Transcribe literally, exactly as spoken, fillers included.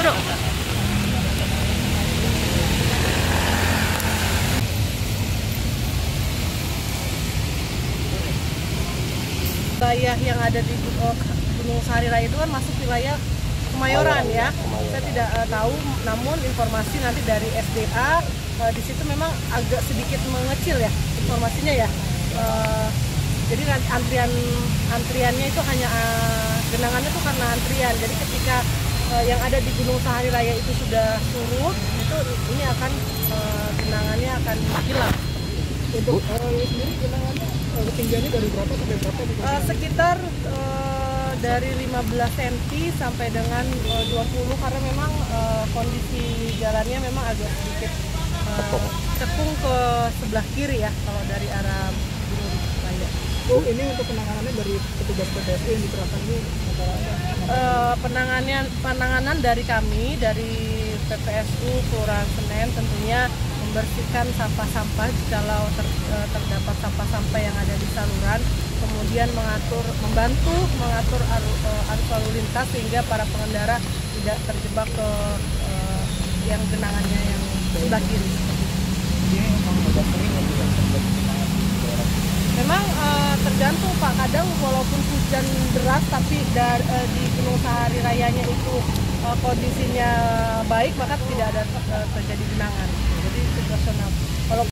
Bro. Wilayah yang ada di uh, Gunung Sahari Raya itu kan masuk wilayah Kemayoran ya. Saya tidak uh, tahu, namun informasi nanti dari S D A uh, di situ memang agak sedikit mengecil ya informasinya ya. Uh, jadi antrian antriannya itu hanya uh, genangannya itu karena antrian. Jadi ketika uh, yang ada di Gunung Sahari Raya itu sudah surut, itu ini akan uh, genangannya akan hilang. Untuk uh, ini sendiri genangannya uh, ketinggiannya dari berapa sampai berapa? Uh, sekitar uh, dari lima belas sentimeter sampai dengan uh, dua puluh, karena memang uh, kondisi jalannya memang agak sedikit uh, cekung ke sebelah kiri ya kalau dari arah Gunung Raya. Oh, ini untuk penanganannya dari petugas P P S U yang dikerahkan ini antara uh, penanganan penanganan dari kami dari P P S U Kelurahan Senen tentunya membersihkan sampah-sampah jikalau ter, terdapat sampah-sampah yang ada di saluran, kemudian mengatur, membantu mengatur arus, arus lalu lintas sehingga para pengendara tidak terjebak ke uh, yang genangannya yang sebelah kiri. Memang uh, tergantung Pak, kadang walaupun hujan deras tapi dari, uh, di Gunung Sahari Rayanya itu uh, kondisinya baik, maka tidak ada uh, terjadi genangan. Jadi situasional. Kalau